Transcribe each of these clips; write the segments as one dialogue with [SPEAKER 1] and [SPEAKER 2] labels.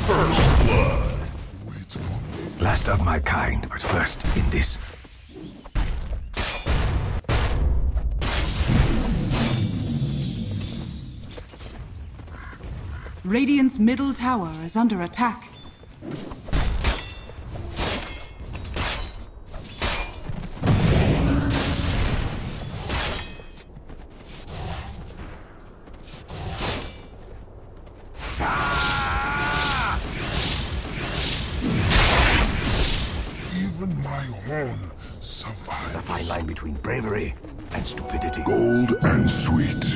[SPEAKER 1] First blood.
[SPEAKER 2] Last of my kind, but first in this.
[SPEAKER 3] Radiant's middle tower is under attack.
[SPEAKER 1] Even my horn survives.
[SPEAKER 2] There's a fine line between bravery and stupidity.
[SPEAKER 1] Gold and sweet.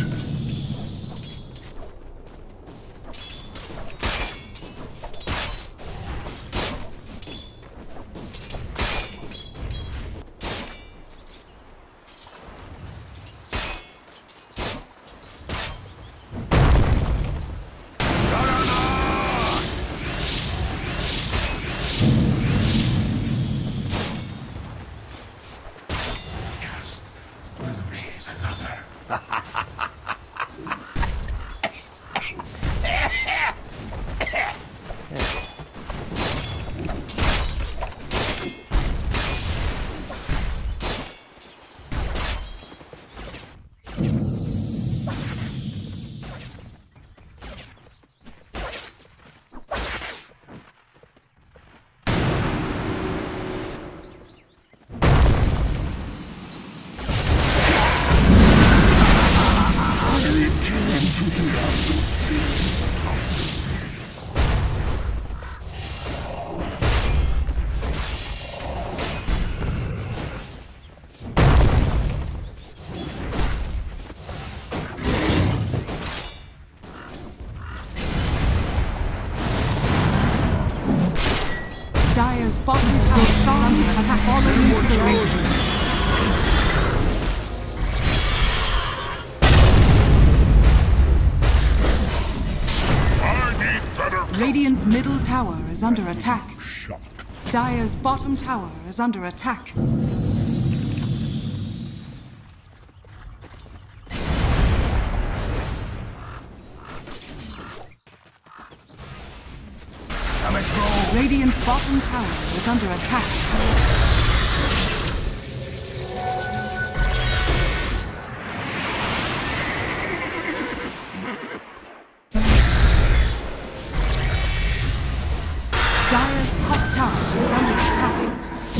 [SPEAKER 3] Dire's bottom tower is under attack. Fallen into the river. Radiant's middle tower is under attack. Dire's bottom tower is under attack. Radiant's bottom tower is under attack. Dire's top tower is under attack.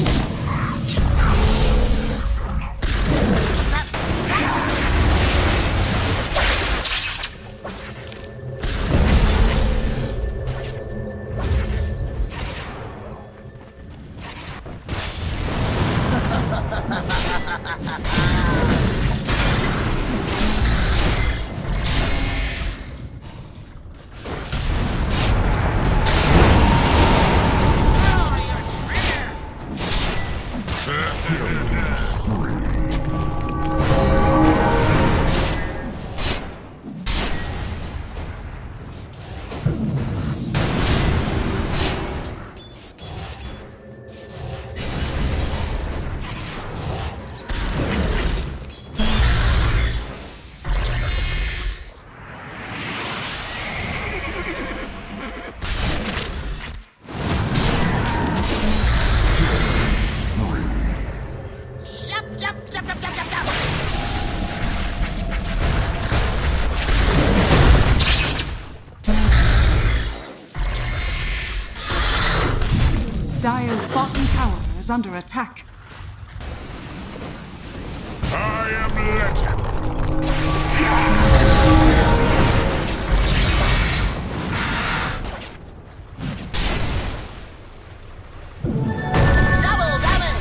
[SPEAKER 3] Dire's bottom tower is under attack.
[SPEAKER 1] I am legend.
[SPEAKER 4] Double damage!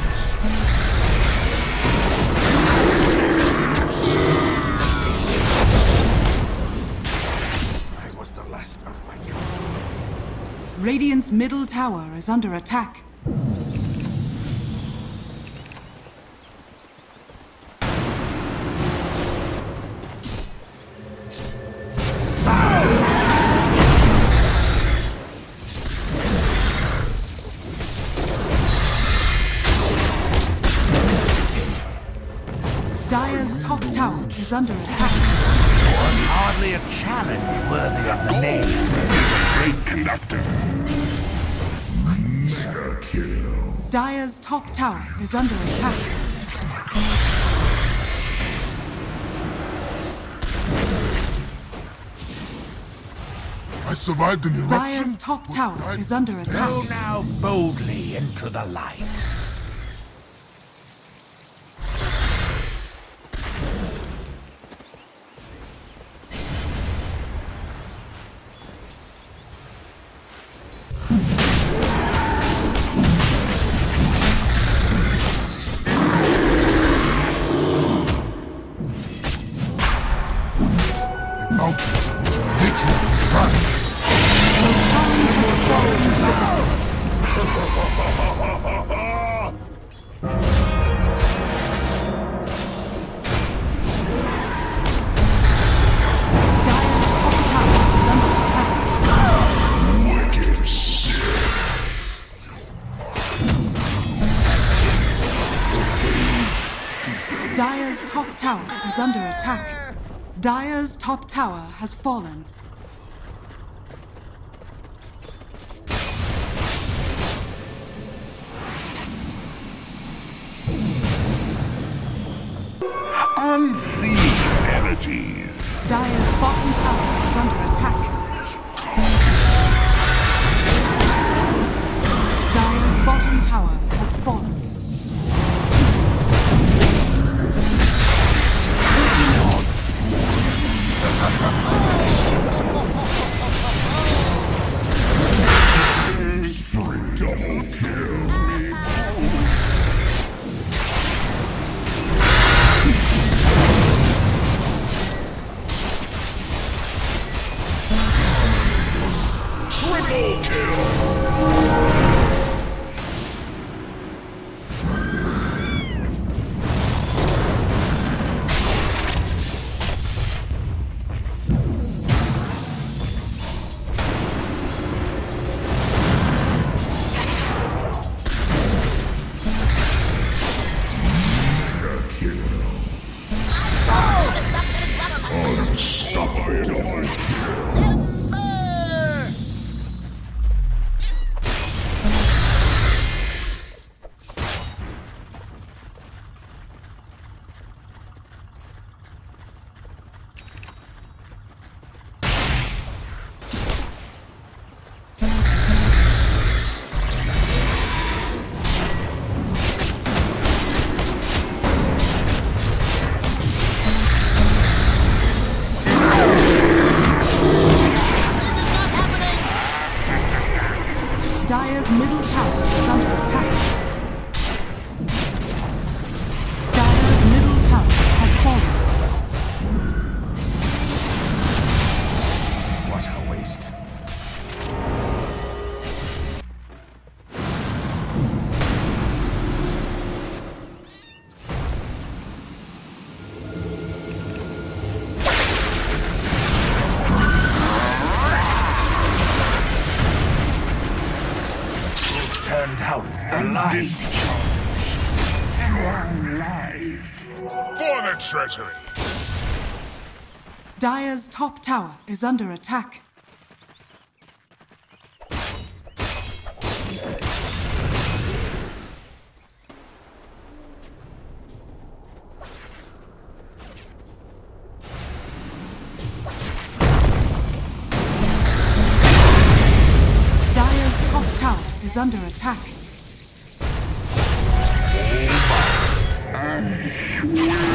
[SPEAKER 2] I was the last of my kind.
[SPEAKER 3] Radiant's middle tower is under attack. Dire's top tower is under attack.
[SPEAKER 5] Hardly a challenge worthy of the name.
[SPEAKER 1] Great conductor.
[SPEAKER 3] Dire's top tower is under attack.
[SPEAKER 1] I survived an eruption.
[SPEAKER 3] Dire's top tower is under attack.
[SPEAKER 4] Go now boldly into the light.
[SPEAKER 3] Roshan has fallen to the Dire's top tower is under attack. Dire's top tower is under attack. Dire's top tower has fallen.
[SPEAKER 1] Unseen energies.
[SPEAKER 3] Dire's bottom tower is under attack. Dire's bottom tower has fallen.
[SPEAKER 1] Double kills me. Triple kill. Unstoppable.
[SPEAKER 3] Dire's middle tower is under attack. Dire's middle tower has fallen.
[SPEAKER 2] What a waste.
[SPEAKER 4] Turned out alive.
[SPEAKER 1] One life. For the treasury.
[SPEAKER 3] Dire's top tower is under attack. Dire's top tower is under attack.
[SPEAKER 1] And